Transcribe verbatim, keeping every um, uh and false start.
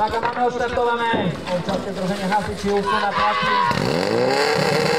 Tak a máme odštartované občanské združenie hasiči Ústí nad Hlasím.